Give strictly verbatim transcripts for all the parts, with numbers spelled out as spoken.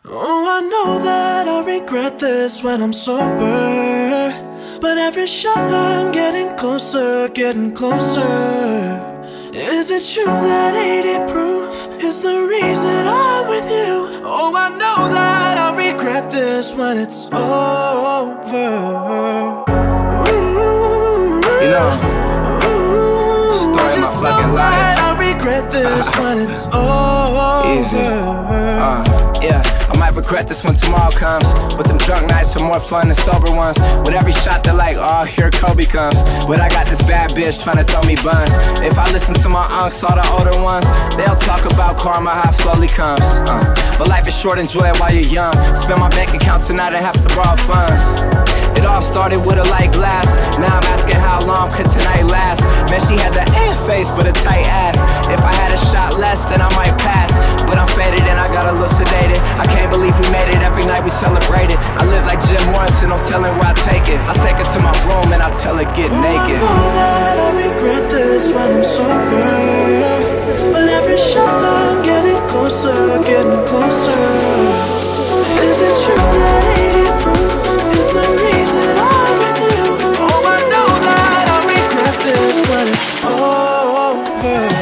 Oh, I know that I'll regret this when I'm sober, but every shot I'm getting closer, getting closer. Is it true that eighty proof is the reason I'm with you? Oh, I know that I'll regret this when it's over. Ooh, You know, story of my fucking life. I'll regret this when it's over. Easy. Uh, yeah, I might regret this when tomorrow comes, but them drunk nights are more fun than sober ones. With every shot they're like, oh, here Kobe comes. But I got this bad bitch trying to throw me buns. If I listen to my unks, all the older ones, they'll talk about karma, how it slowly comes. uh, But life is short, enjoy it while you're young. Spend my bank account tonight and have to borrow funds. It all started with a light glass. Now I'm asking how long could tonight last. Man, she had the air face but a tight ass. If I had a shot less, then I might pass. But I'm faded and I got a little sedated. I can't believe we made it, every night we celebrated. I live like Jim Morrison, no telling where I take it. I take her to my room and I tell her get naked. I know that I regret this when I'm sober, but every shot I'm getting closer, getting closer. Is it true that eighty proof is the reason I'm with you? Oh, I know that I regret this when it's over.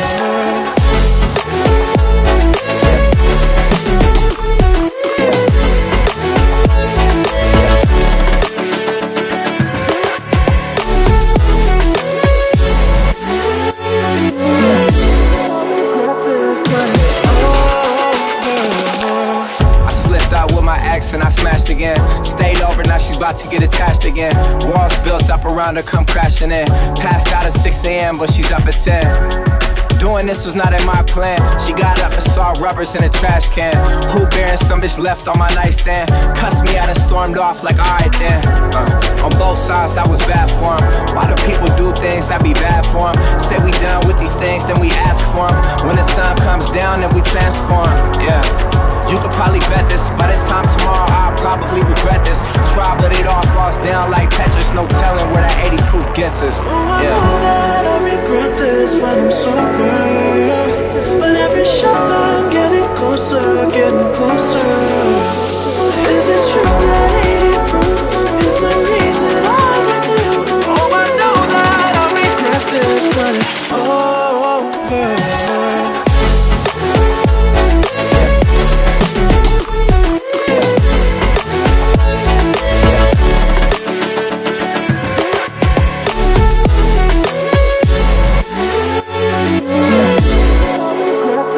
And I smashed again. Stayed over, now she's about to get attached again. Walls built up around her, come crashing in. Passed out at six A M but she's up at ten. Doing this was not in my plan. She got up and saw rubbers in a trash can. Who bearing some bitch left on my nightstand. Cussed me out and stormed off like alright then. uh, On both sides that was bad for him. Why do people do things that be bad for them? Say we done with these things, then we ask for them. When the sun comes down, then we transform. Yeah, you could probably bet this. By this time tomorrow, I'll probably regret this. Try, but it all falls down like Tetris. No telling where that eighty proof gets us. Oh, I yeah. know that I regret this when I'm sober, but every shot I'm getting closer, getting closer. Is it true that eighty proof is the reason I'm with you? Oh, I know that I regret this when it's over.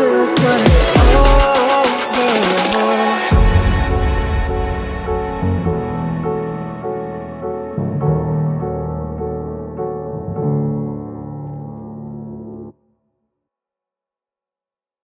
Thank you.